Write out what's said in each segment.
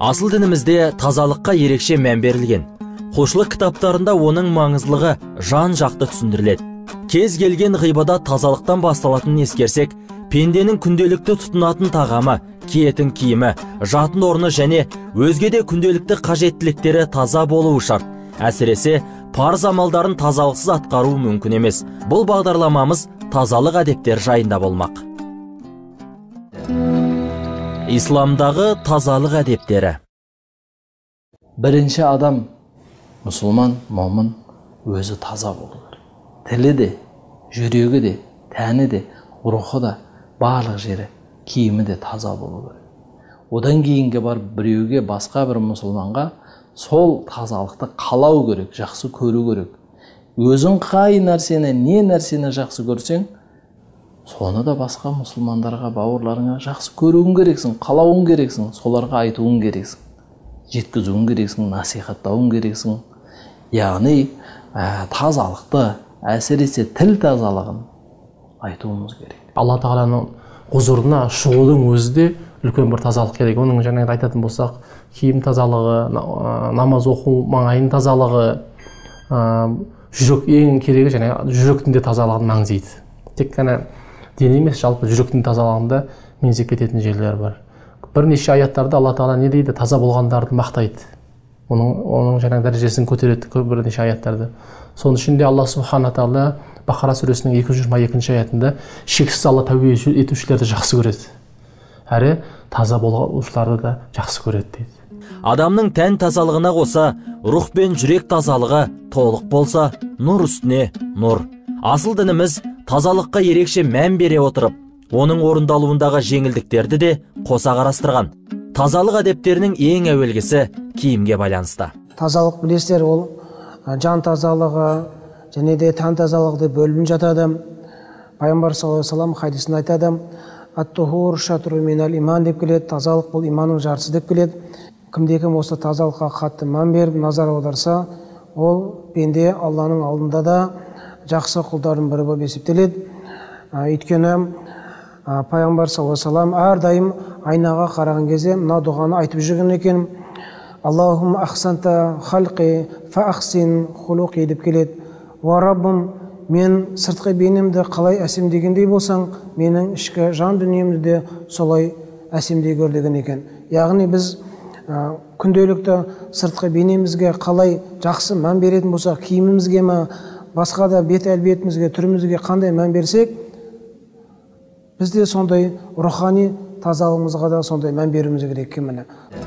Асыл дінімізде тазалыққа ерекше мән берілген. Құлшылық кітаптарында оның маңыздылығы жан-жақты түсіндіріледі. Кез келген ғибадат тазалықтан басталатынын ескерсек, пенденің күнделікті тұтынатын тағамы, киетін киімі, жатын орны және өзге де күнделікті қажеттіліктері таза болуы шарт. Әсіресе парыз амалдарын тазалықсыз атқару мүмкін емес. Бұл бағдарламамыз тазалық әдептер жайында болмақ. Исламдағы тазалық әдептері. Бірінші адам, мұсылман, момын, өзі таза болу керек. Тілі де, жүрегі де, тәні де, рухы да, барлық жері, киімі де таза болу керек. Одан кейінге бар біреуге, басқа бір мұсылманға сол тазалықты қалау керек, жақсы көру керек. Өзің қай нәрсені, не нәрсені жақсы көрсең, соны да басқа мұсылмандарға, бауырларыңа жақсы көруің керексің, қалауың керексің, соларға айтуың керексің, жеткізуің керексің, насихаттауың керексің. Яғни тазалықты, әсіресе тіл тазалығын айтуымыз керек. Алла Тағаланың хұзурына шығудың өзі де үлкен бір тазалық керек. Оның жаңа айтатын болсақ, киім тазалығы, намаз оқу маңайының тазалығы, жүрек ең керегі, және жүректің де тазалығын маңызайды. Тек қана дін емес, жалпы жүректің тазалығында меңзеп кететін жерлер бар. Бірнеше аяттарда Алла Тағала не дейді? Таза болғандарды мақтайды. Оның жаңа дәрежесін көтереді бірнеше аяттарды. Соның ішінде Алла Субхана Тағала Бақара сүресінің 222 аятында шексіз Алла тәубе етушілерді жақсы көреді. Әрі таза болушыларды да жақсы көреді дейді. Адамның тән тазалығына қоса, рух пен жүрек тазалығы толық болса, нұр үстіне нұр. Асыл дініміз тазалыққа ерекше мән бере отырып, оның орындалуындағы жеңілдіктерді де қоса қарастырған. Тазалық әдептерінің ең әуелгісі киімге байланысты. Тазалық білесіздер, ол жан тазалығы және де тән тазалығы деп бөлініп жатады. Пайғамбар саллаллаху алейхи ва саллям хадисінде айтады: «Ат-тухур шатру минал иман» деп келеді. Тазалық бұл иманның жартысы деп келеді. Кімде-кім осы тазалыққа қатты мән беріп, назар аударса, ол пенде Алланың алдында да жақсы құлдардың бірі болып есептеледі. Өйткені Пайғамбар саллаллаху алейхи ва саллям әрдайым айнаға қараған кезде мына дұғаны айтып жүрген екен: «Аллахумма ахсанта халқи фа ахсин хулуқи» деп келеді. «Уа Раббым, мен сыртқы бейнемді қалай әсемдегендей болсаң, менің ішкі жан дүниемді де солай әсемдей көр» деген екен. Яғни біз күнделікті сыртқы бейнемізге қалай жақсы мән беретін болсақ, киімімізге ме, басқа да бет әлбетімізге, түрімізге қандай мән берсек, бізде сондай рухани тазалығымызға да сондай мән беруіміз керек екенміне.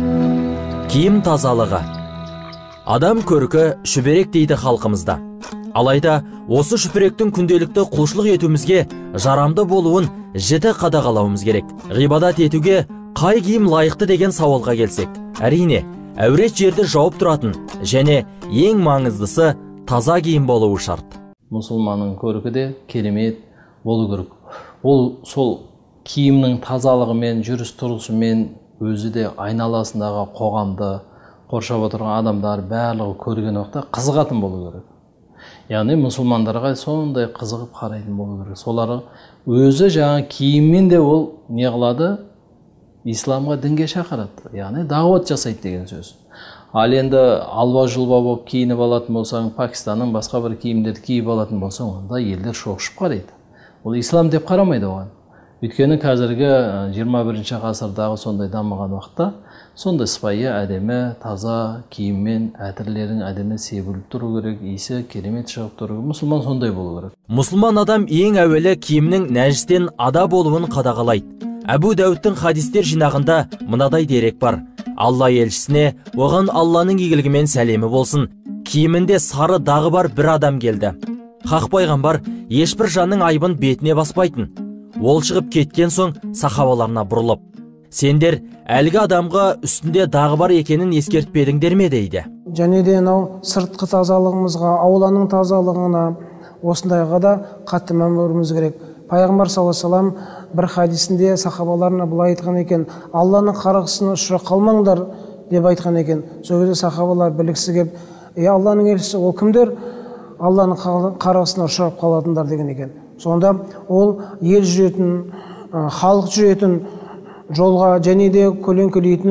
Киім тазалығы. Адам көркі шүберек дейді халқымызда. Алайда осы шүберектің күнделікті құлшылық етуімізге жарамды болуын жіті қадағалауымыз керек. Ғибадат етуге қай киім лайықты деген сауалға келсек, әрине, әурет жерді жауып тұратын және ең маңыздысы таза киім болуы шарт. Мұсылманның көркі де керемет болу керек. Ол сол киімнің тазалығымен, жүріс-тұрысымен өзі де айналасындағы қоғамды, қоршап отырған адамдар барлығы көрген уақытта қызығатын болу керек. Яғни мұсылмандарға сондай қызығып қарайтын болу керек. Солары өзі жаңа киіммен де ол не қылады? Исламға, дінге шақырады. Яғни дағуат жасайды деген сөз. Ал енді алба-жұлба болып киініп алатын болсаң, Пакистанның басқа бір киімдерді киіп алатын болсаң, онда елдер шоқшып қарайды. Ол ислам деп қарамайды оған. Өйткені қазіргі 21-ші ғасырдағы сондай дамыған уақытта сондай сыпайы, әдемі, таза киіммен әтірлерің әдемі себіліп тұру керек, иісі керемет шығып тұру керек. Мұсылман сондай болу керек. Мұсылман адам ең әуелі киімнің нәжістен ада болуын қадағалайды. Әбу Дәуідтің хадистер жинағында мынадай дерек бар: Алла елшісіне, оған Алланың игілігімен сәлемі болсын, киімінде сары дағы бар бір адам келді. Хақ пайғамбар ешбір жанның айыбын бетіне баспайтын. Ол шығып кеткен соң сахабаларына бұрылып: сендер әлгі адамға үстінде дағы бар екенін ескертпедіңдер ме дейді. Және де сыртқы тазалығымызға, ауланың тазалығына, осындайға да қатты мән беруіміз керек. Пайғамбар саллаллаху алейхи ва саллям бір хадисінде сахабаларына былай айтқан екен: Алланың қарғысына ұшырап қалмаңдар деп айтқан екен. Сол кезде сахабалар білгісі келіп: Алланың елшісі, ол кімдер Алланың қарғысына ұшырап қалатындар деген екен. Сонда ол ел жүретін, халық жүретін жолға және де көлеңкелейтін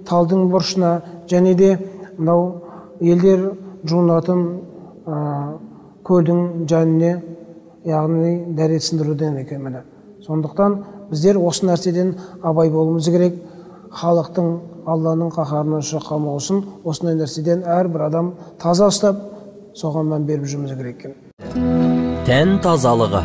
талдың бұрышына және де мынау елдер жуынатын көлдің жаніне, яғни дәрetsіндіруден екен міне. Сондықтан біздер осы нәрседен абай болуымыз керек. Халықтың Алланың қаһарынан ұшырап қалмау үшін осындай нәрседен әрбір адам таза ұстап, соған мән беріп жүрміз керек екен. Тән тазалығы.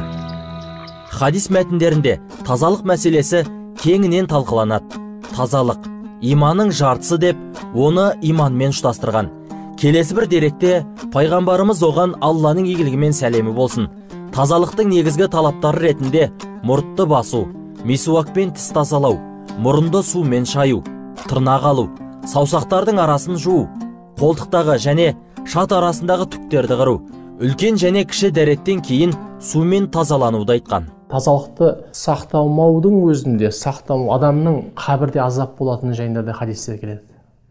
Хадис мәтіндерінде тазалық мәселесі кеңінен талқыланады. Тазалық иманның жартысы деп, оны иманмен ұштастырған. Келесі бір деректе пайғамбарымыз оған Алланың игілігімен сәлемі болсын. Тазалықтың негізгі талаптары ретінде мұртты басу, мисуакпен тіс тазалау, мұрынды сумен шаю, тырнақ алу, саусақтардың арасын жуу, қолтықтағы және шат арасындағы түктерді қыру, үлкен және кіші дәреттен кейін сумен тазалануды айтқан. Тазалықты сақтамаудың өзінде, адамның қабірде азап болатыны жайында да хадистер келеді.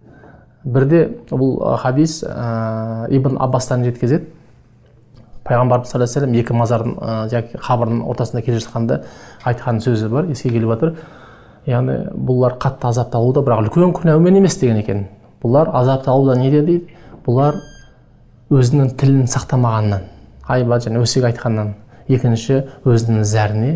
Бірде бұл хадис Ибн Аббастан жеткізеді. Пайғамбарымыз саллаллаху алейхи ва саллям екі мазардың қабірдің ортасында келе жатқанда айтқан сөзі бар, еске келіп жатыр. Яғни бұлар қатты азапталуда, бірақ үлкен күнәумен емес деген екен. Бұлар азапталуда неден дейді? Бұлар өзінің тілін сақтамағаннан, айба және өсек айтқаннан, екінші өзінің зәріне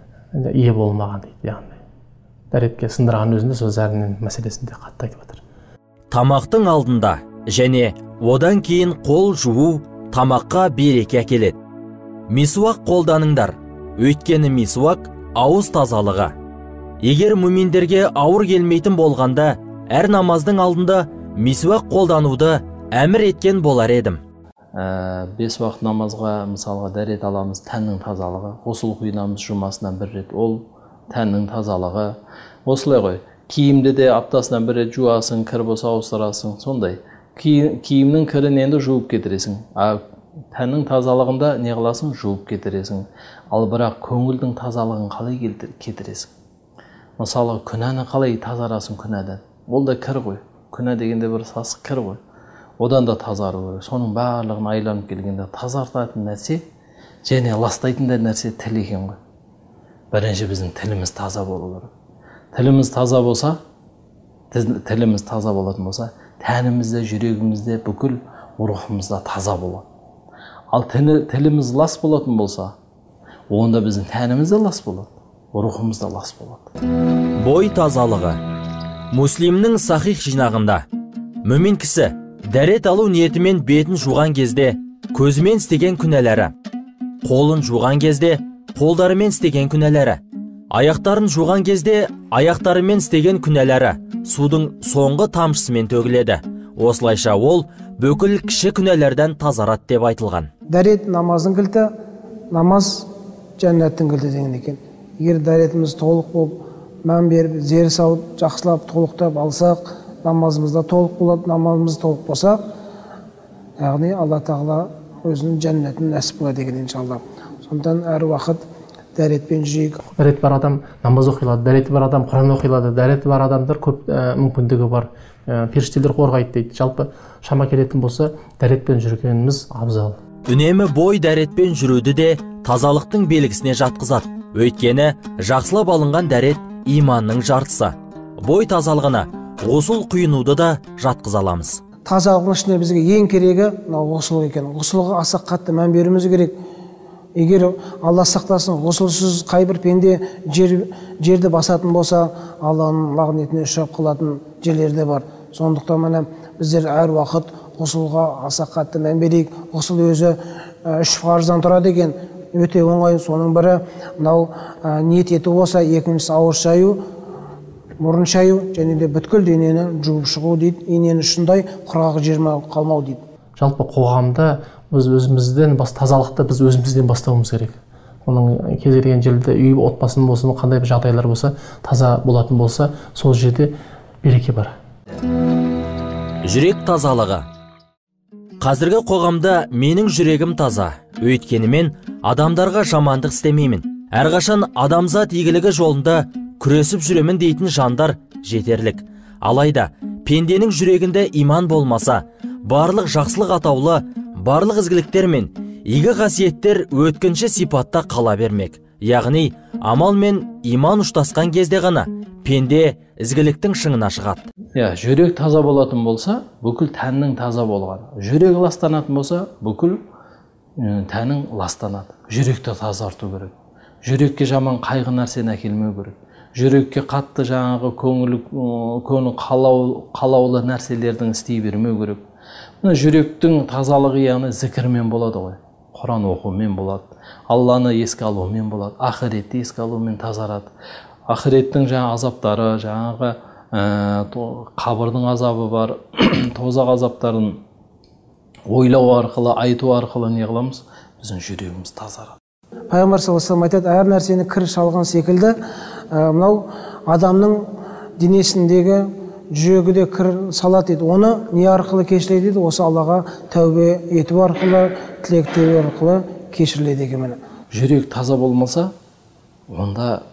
ие болмаған дейді. Яғни дәретке сындырған өзінде сол зәрінің мәселесінде қатты айтып жатыр. Тамақтың алдында және одан кейін қол жуу тамаққа береке әкеледі. Мисуак қолданыңдар, өйткені мисуак ауыз тазалығы. Егер мүминдерге ауыр келмейтін болғанда, әр намаздың алдында мисуак қолдануды әмір еткен болар едім. 5 уақыт намазға мысалға дәрет аламыз, тәннің тазалығы. Ғұсыл құйынамыз жұмасынан бір рет, ол тәннің тазалығы. Осылай ғой, киімді де аптасынан бір рет жуасың, кір болса ауыстырасың, сондай. Киімнің кірін енді жуып кетіресің. Тәннің тазалығында не қыласың? Жуып кетіресің. Ал бірақ көңілдің тазалығын қалай кетіресің? Мысалы, күнәні қалай тазарасың күнәден? Ол да кір ғой. Күнә дегенде бір сасық кір ғой. Одан да тазару керек. Соның барлығын айланып келгенде тазартатын нәрсе және ластайтын нәрсе тіл екен ғой. Бірінші біздің тіліміз таза болу керек. Тіліміз таза болса, тіліміз таза болатын болса, тәнімізде, жүрегімізде, бүкіл рухымызда таза болады. Ал тіліміз лас болатын болса, онда біздің тәніміз де лас болады, рухымыз да лас болады. Бой тазалығы. Муслимнің сахих жинағында мүмин кісі дәрет алу ниетімен бетін жуған кезде көзімен істеген күнәлері, қолын жуған кезде қолдарымен істеген күнәлері, аяқтарын жуған кезде аяқтарымен істеген күнәлері судың соңғы тамшысымен төгіледі. Осылайша ол бүкіл кіші күнәлерден тазарады деп айтылған. Дәрет намаздың кілті, намаз жәннаттың кілті деген екен. Егер дәретіміз толық болып, мән беріп, зер салып, жақсылап, толықтап алсақ, намазымызда толық болады. Намазымыз толық болса, яғни Алла тағала өзінің жәннатын нәсіп болады деген иншалла. Сондықтан әр уақыт дәретпен жүрейік. Дәреті бар адам намаз оқилады, дәреті бар адам Құран оқилады, дәреті бар адамдар көп мүмкіндігі бар, періштелер қорғайды дейді. Жалпы шама келетін болса, дәретпен жүргеніміз абзал. Үнемі бой дәретпен жүруді де тазалықтың белгісіне жатқызады. Өйткені жақсылап алынған дәрет иманның жартысы. Бой тазалығына ғұсыл құйынуды да жатқыза аламыз. Тазалықтың ішінде бізге ең керегі ғұсыл екен. Ғұсылға аса қатты мән беруіміз керек. Егер Алла сақтасын, ғұсылсыз қайбір пенде жерді басатын болса, Алланың лағнетіне ұшырап қалатын жерлер де бар. Сондықтан міне біздер әр уақыт ғұсылға аса қатты мән берейік. Ғұсыл өзі 3 парыздан тұрады екен. Өте оңай. Соның бірі мынау ниет ету болса, екіншісі ауыз шаю, мұрын шаю және де бүткіл денені жуып шығу дейді. Инені шындай құрғақ жерме қалмау дейді. Жалпы қоғамда өзімізден тазалықты біз өзімізден бастауымыз керек. Оның кез келген жерде үй отбасын болсын, қандай бір жағдайлар болса, таза болатын болса, сол жерде береке бар. Жүрек тазалығы. Қазіргі қоғамда менің жүрегім таза, өйткені мен адамдарға жамандық істемеймін. Әрқашан адамзат игілігі жолында күресіп жүремін дейтін жандар жетерлік. Алайда пенденің жүрегінде иман болмаса, барлық жақсылық атаулы, барлық ізгіліктер мен игі қасиеттер өткінші сипатта қала бермек. Яғни амал мен иман ұштасқан кезде ғана пенде ізгіліктің шыңына шығады. жүрек таза болатын болса, бүкіл тәннің таза болғаны. Жүрек ластанатын болса, бүкіл тәнің ластанады. Жүректі тазарту керек. Жүрекке жаман қайғы нәрсені әкелмеу керек. Жүрекке қатты жаңағы көңіл қалаулы нәрселердің істей бермеу керек. Мына жүректің тазалығы яғни зікірмен болады ғой. Құран оқумен болады. Алланы еске алумен болады. Ақиретті еске алумен тазарады. Ақиреттің жаңағы азаптары, жаңағы қабырдың азабы бар, тозақ азаптарын ойлау арқылы, айту арқылы не қыламыз? Біздің жүрегіміз тазарады. Пайғамбар саллаллаху алейхи вассалам айтады, әр нәрсені кір шалған секілді, мынау адамның денесіндегі жүрегі де кір салады дейді. Оны не арқылы кешіреді дейді? Осы Аллаға тәубе ету арқылы, тілек тілеу арқылы кешіріледі екен. Жүрек таза болмаса, онда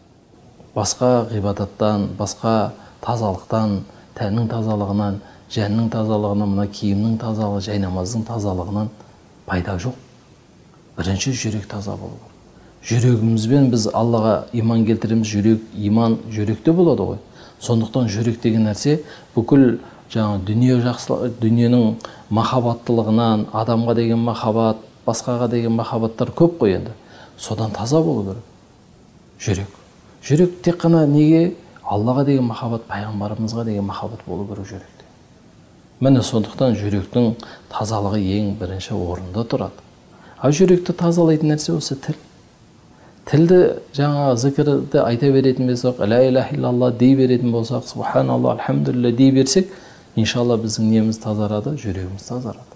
басқа ғибадаттан, басқа тазалықтан, тәннің тазалығынан, жәннің тазалығынан, мына киімнің тазалығы, жайнамаздың тазалығынан пайда жоқ. Бірінші жүрек таза болу керек. Жүрегімізбен біз Аллаға иман келтіреміз. Жүрек, иман жүректе болады ғой. Сондықтан жүрек деген нәрсе бүкіл жаңа дүниенің махаббаттылығынан, адамға деген махаббат, басқаға деген махаббаттар көп қой енді. Содан таза болу керек. Жүрек. Жүрек тек қана неге? Аллаға деген махаббат, пайғамбарымызға деген махаббат болу керек жүректе. Міне сондықтан жүректің тазалығы ең бірінші орында тұрады. Ал жүректі тазалайтын нәрсе осы тіл. Тілді жаңа зікірді айта беретін болсақ, ла иляха иллалла дей беретін болсақ, субханалла, альхамдулилля дей берсек, иншалла біздің неміз тазарады, жүрегіміз тазарады.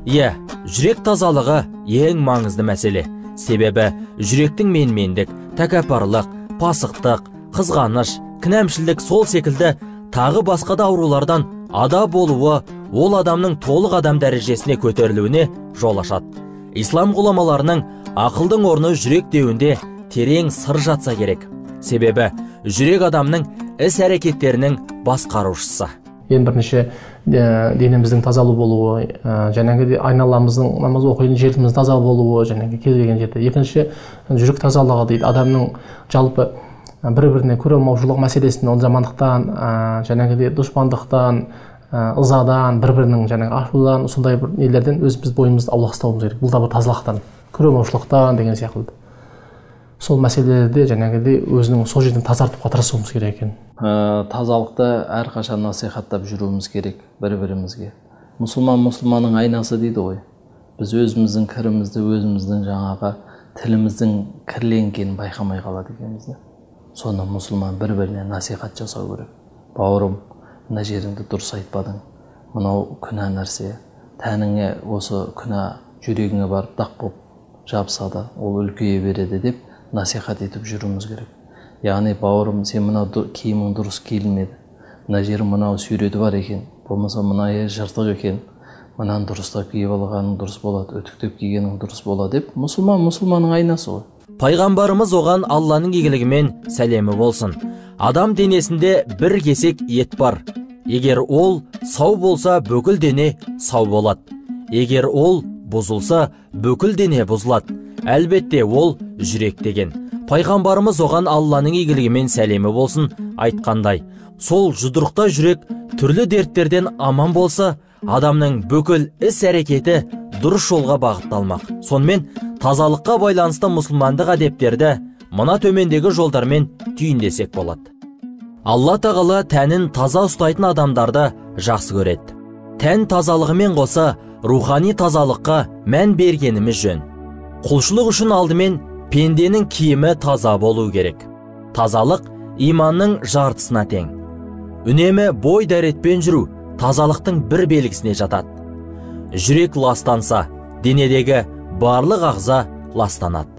Жүрек тазалығы ең маңызды мәселе. Себебі жүректің менмендік, тәкаппарлық, пасықтық, қызғаныш, кінәмшілдік сол секілді тағы басқа да аурулардан ада болуы ол адамның толық адам дәрежесіне көтерілуіне жол ашады. Ислам ғұламаларының ақылдың орны жүрек деуінде терең сыр жатса керек. Себебі жүрек адамның іс-әрекеттерінің басқарушысы. Ең бірінші денеміздің тазалы болуы, жәнегі айналамыздың намаз оқитын жеріміз таза болуы, жәнегі кез келген жерде. Екінші жүрек тазалығы дейді. Адамның жалпы бір-біріне көре алмаушылық мәселесін, ол жамандықтан, жәнегі дұшпандықтан, ызадан, бір-бірінің жаңағы ашудан, сондай бір нелерден өзіміз бойымызды аулақ ұстауымыз керек. Бұл да бір тазалықтан, көре алмаушылықтан деген сияқты. Сол мәселелерде жаңағыдай өзінің сол жерден тазартуға тырысуымыз керек екен. Тазалықты әрқашан насихаттап жүруіміз керек бір-бірімізге. Мұсылманның айнасы дейді ғой. Біз өзіміздің кірімізді, өзіміздің жаңағы тіліміздің кірленгенін байқамай қалады екенбіз. Соны мұсылман бір-біріне насихат жасау керек. Бауырым, мына жеріңді дұрыс айтпадың. Мынау күнә нәрсе. Тәніңе осы күнә жүрегіңе барып дақ болып жабысады, ол үлкейе береді деп насихат етіп жүруіміз керек. Яғни бауырым, сен мына киімің дұрыс киілмеді. Мына жерің мынау сүйреті бар екен. Болмаса мына жыртық екен. Мынаны дұрыстап киіп алғаның дұрыс болады, өтіктеп кигенің дұрыс болады деп мұсылманның айнасы ғой. Пайғамбарымыз оған Алланың игілігімен сәлемі болсын. Адам денесінде бір кесек ет бар. Егер ол сау болса, бүкіл дене сау болады. Егер ол бұзылса, бүкіл дене бұзылады. Әлбетте ол жүрек деген. Пайғамбарымыз оған Алланың игілігімен сәлемі болсын айтқандай. Сол жұдырықта жүрек түрлі дерттерден аман болса, адамның бүкіл іс-әрекеті дұрыс жолға бағытталмақ. Сонымен тазалыққа байланысты мұсылмандық әдептерді мына төмендегі жолдармен түйіндесек болады. Алла тағала тәнін таза ұстайтын адамдарды жақсы көреді. Тән тазалығымен қоса рухани тазалыққа мән бергеніміз жөн. Құлшылық үшін алдымен пенденің киімі таза болу керек. Тазалық иманның жартысына тең. Үнемі бой дәретпен жүру тазалықтың бір белгісіне жатады. Жүрек ластанса, денедегі барлық ағза ластанады.